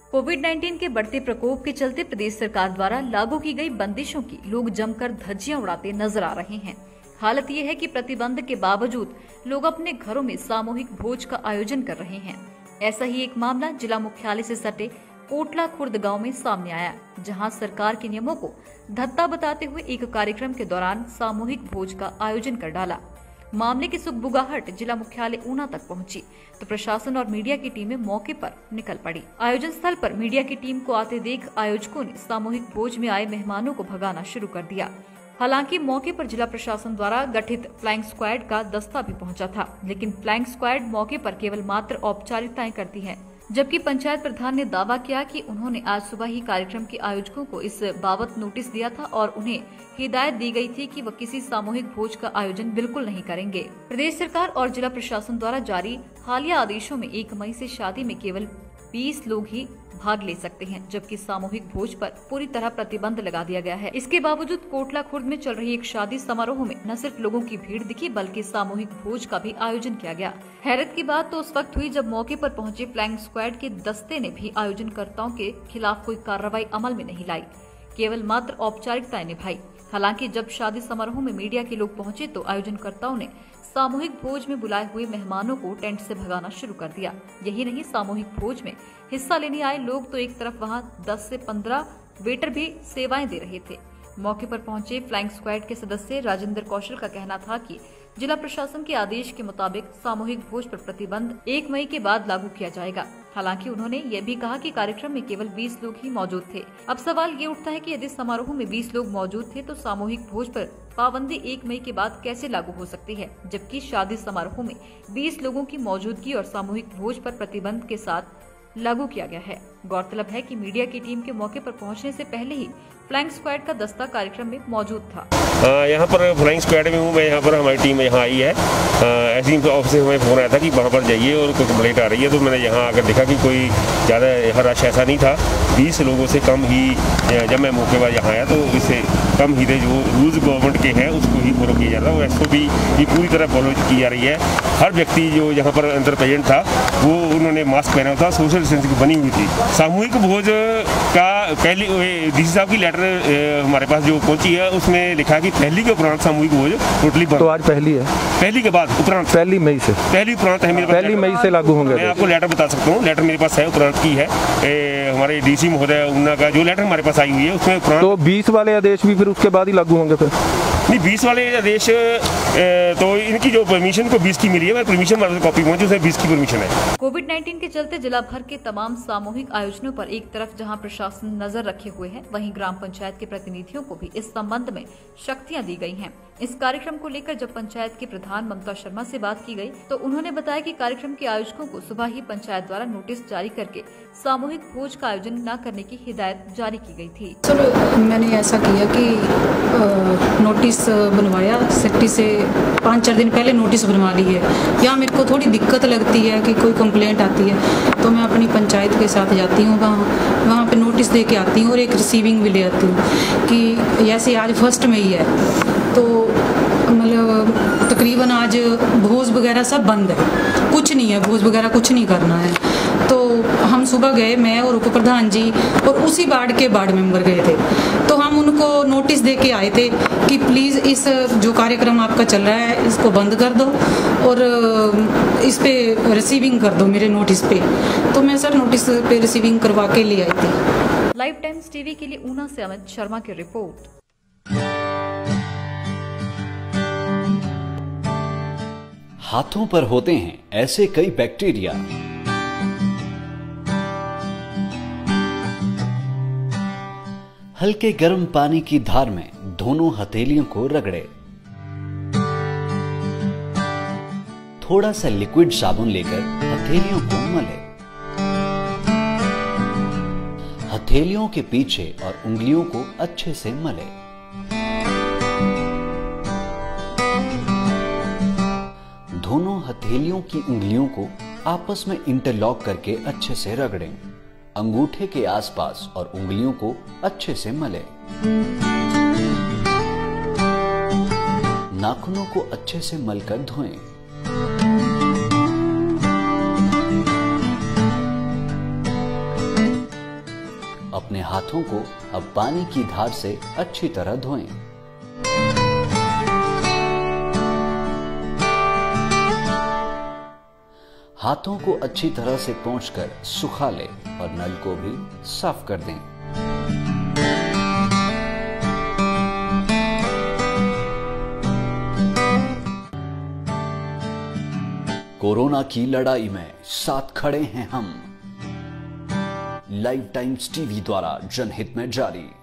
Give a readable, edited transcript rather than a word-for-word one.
कोविड-19 के बढ़ते प्रकोप के चलते प्रदेश सरकार द्वारा लागू की गई बंदिशों की लोग जमकर धज्जियां उड़ाते नजर आ रहे हैं। हालत ये है कि प्रतिबंध के बावजूद लोग अपने घरों में सामूहिक भोज का आयोजन कर रहे हैं। ऐसा ही एक मामला जिला मुख्यालय से सटे कोटला खुर्द गांव में सामने आया, जहां सरकार के नियमों को धत्ता बताते हुए एक कार्यक्रम के दौरान सामूहिक भोज का आयोजन कर डाला। मामले की सुगबुगाहट जिला मुख्यालय ऊना तक पहुंची तो प्रशासन और मीडिया की टीमें मौके पर निकल पड़ी। आयोजन स्थल पर मीडिया की टीम को आते देख आयोजकों ने सामूहिक भोज में आए मेहमानों को भगाना शुरू कर दिया। हालांकि मौके पर जिला प्रशासन द्वारा गठित फ्लाइंग स्क्वाड का दस्ता भी पहुंचा था, लेकिन फ्लाइंग स्क्वाड मौके पर केवल मात्र औपचारिकताएं करती है, जबकि पंचायत प्रधान ने दावा किया कि उन्होंने आज सुबह ही कार्यक्रम के आयोजकों को इस बाबत नोटिस दिया था और उन्हें हिदायत दी गई थी कि वह किसी सामूहिक भोज का आयोजन बिल्कुल नहीं करेंगे। प्रदेश सरकार और जिला प्रशासन द्वारा जारी हालिया आदेशों में 1 मई से शादी में केवल 20 लोग ही भाग ले सकते हैं, जबकि सामूहिक भोज पर पूरी तरह प्रतिबंध लगा दिया गया है। इसके बावजूद कोटला खुर्द में चल रही एक शादी समारोह में न सिर्फ लोगों की भीड़ दिखी बल्कि सामूहिक भोज का भी आयोजन किया गया। हैरत की बात तो उस वक्त हुई जब मौके पर पहुंचे फ्लाइंग स्क्वाड के दस्ते ने भी आयोजनकर्ताओं के खिलाफ कोई कार्रवाई अमल में नहीं लाई, केवल मात्र औपचारिकताएं निभाई। हालांकि जब शादी समारोह में मीडिया के लोग पहुंचे तो आयोजनकर्ताओं ने सामूहिक भोज में बुलाए हुए मेहमानों को टेंट से भगाना शुरू कर दिया। यही नहीं, सामूहिक भोज में हिस्सा लेने आए लोग तो एक तरफ वहां 10 से 15 वेटर भी सेवाएं दे रहे थे। मौके पर पहुंचे फ्लाइंग स्क्वाड के सदस्य राजेंद्र कौशल का कहना था कि जिला प्रशासन के आदेश के मुताबिक सामूहिक भोज पर प्रतिबंध 1 मई के बाद लागू किया जाएगा। हालांकि उन्होंने ये भी कहा कि कार्यक्रम में केवल 20 लोग ही मौजूद थे। अब सवाल ये उठता है कि यदि समारोह में 20 लोग मौजूद थे तो सामूहिक भोज पर पाबंदी 1 मई के बाद कैसे लागू हो सकती है, जबकि शादी समारोह में 20 लोगों की मौजूदगी और सामूहिक भोज पर प्रतिबंध के साथ लागू किया गया है। गौरतलब है कि मीडिया की टीम के मौके पर पहुंचने से पहले ही फ्लाइंग स्क्वाड का दस्ता कार्यक्रम में मौजूद था। यहाँ पर फ्लाइंग स्क्वाड में हूँ मैं, यहाँ पर हमारी टीम यहाँ आई है। ऐसे ही ऑफिस से हमें फोन आया था कि वहाँ पर जाइए और कोई कंप्लेंट आ रही है, तो मैंने यहाँ आकर देखा कि कोई ज़्यादा यहाँ रश ऐसा नहीं था। 20 लोगों से कम ही, जब मैं मौके पर यहाँ आया तो इससे कम ही थे। जो रूल्स गवर्नमेंट के हैं उसको ही फॉलो किया जा रहा है, वो SOP भी पूरी तरह फॉलो की जा रही है। हर व्यक्ति जो यहाँ पर अंदर प्रेजेंट था वो उन्होंने मास्क पहना था, सोशल डिस्टेंसिंग बनी हुई थी। सामूहिक भोज का पहली DC साहब की लेटर हमारे पास जो पहुंची है उसमें लिखा है कि पहली के उपरांत सामूहिक भोज टोटली बंद। तो आज पहली है, पहली के बाद उपरांत 1 मई से, पहली उपरांत है मेरे पास, 1 मई से लागू होंगे। मैं आपको लेटर बता सकता हूँ, लेटर मेरे पास है, उपरांत की है। हमारे DC महोदय ऊना का जो लेटर हमारे पास आई हुई है उसमें उपरांत। तो 20 वाले आदेश भी फिर उसके बाद ही लागू होंगे? फिर नहीं, 20 वाले आदेश तो इनकी जो परमिशन को 20 की मिली है, परमिशन हमारे कॉपी पहुंची, उसमें 20 की परमिशन है। कोविड-19 के चलते जिला भर के तमाम सामूहिक आयोजनों पर एक तरफ जहां प्रशासन नजर रखे हुए है, वहीं ग्राम पंचायत के प्रतिनिधियों को भी इस संबंध में शक्तियां दी गई हैं। इस कार्यक्रम को लेकर जब पंचायत के प्रधान ममता शर्मा से बात की गई तो उन्होंने बताया कि कार्यक्रम के आयोजकों को सुबह ही पंचायत द्वारा नोटिस जारी करके सामूहिक भोज का आयोजन न करने की हिदायत जारी की गई थी। सर, मैंने ऐसा किया कि नोटिस बनवाया, सेक्रेटरी से 5-4 दिन पहले नोटिस बनवा ली है। यहाँ मेरे को थोड़ी दिक्कत लगती है कि कोई कंप्लेंट आती है तो मैं अपनी पंचायत के साथ जाती हूँ, वहाँ पे नोटिस दे के आती हूँ और एक रिसीविंग भी ले आती हूँ कि जैसे आज 1 मई है तो मतलब तकरीबन आज भोज वगैरह सब बंद है, कुछ नहीं है, भोज वगैरह कुछ नहीं करना है। तो हम सुबह गए, मैं और उप प्रधान जी और उसी वार्ड के वार्ड मेंबर गए थे, तो हम उनको नोटिस दे के आए थे कि प्लीज़ इस जो कार्यक्रम आपका चल रहा है इसको बंद कर दो और इस पे रिसीविंग कर दो मेरे नोटिस पे। तो मैं सर नोटिस पे रिसीविंग करवा के ले आई थी। लाइव टाइम्स टीवी के लिए ऊना से अमित शर्मा की रिपोर्ट। हाथों पर होते हैं ऐसे कई बैक्टीरिया हल्के गर्म पानी की धार में दोनों हथेलियों को रगड़े। थोड़ा सा लिक्विड साबुन लेकर हथेलियों को मले। हथेलियों के पीछे और उंगलियों को अच्छे से मले। दोनों हथेलियों की उंगलियों को आपस में इंटरलॉक करके अच्छे से रगड़ें। अंगूठे के आसपास और उंगलियों को अच्छे से मलें। नाखूनों को अच्छे से मलकर धोएं। अपने हाथों को अब पानी की धार से अच्छी तरह धोएं। हाथों को अच्छी तरह से पोंछकर सुखा लें और नल को भी साफ कर दें। कोरोना की लड़ाई में साथ खड़े हैं हम। लाइव टाइम्स टीवी द्वारा जनहित में जारी।